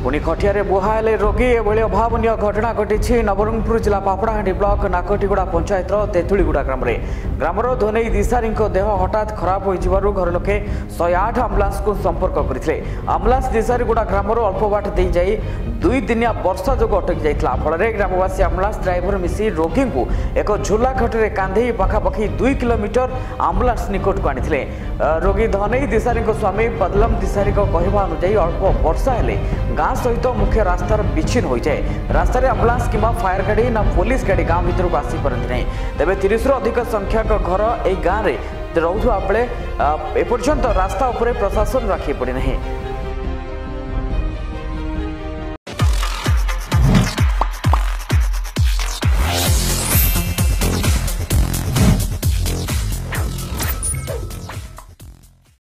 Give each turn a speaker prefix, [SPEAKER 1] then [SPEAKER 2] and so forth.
[SPEAKER 1] पुणी खटिया बुहाले रोगी एभली अभावन घटना घटी नवरंगपुर जिला पापड़ाहांडी ब्लॉक नाकटीगुड़ा पंचायत तेतुलीगुड़ा ग्रामर धोनई दिशारी देह हठात खराब हो घर लोके 108 आंबुलांस को संपर्क करते आंबुलांस दिशारीगुड़ा ग्रामर अल्प बाट दे जाई 2 दिनिया वर्षा जो अटकी जाता फल ग्रामवासी आंबुलांस ड्राइवर मिसी रोगी को एक झोला खटे कांधे पखापाखि 2 किलोमीटर आंबुलांस निकट को आनी रोगी धनई दिशारी स्वामी पदलम दिशारी कहवा अनुଯାयी अल्प वर्षा हेले गाँ सहित मुख्य रास्तार विच्छिन्न हो जाए रास्तार आंबुलांस किंवा फायर गाड़ी ना पुलिस गाड़ी गाँ भर को आसी पारती नहीं तेज 30 रु अधिक संख्यक घर यह गाँव में रुवा बेले एपर्यंत रास्ता उपरे प्रशासन राखी पड़ी नहीं।